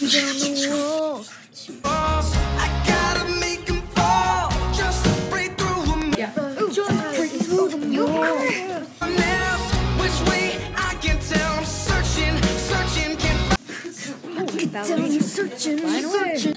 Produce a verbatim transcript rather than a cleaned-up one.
down the wall. I gotta make them fall just to break through them. Yeah. Just break through the wall. Which way I can tell I'm searching, searching, can't Tell me searching, searching.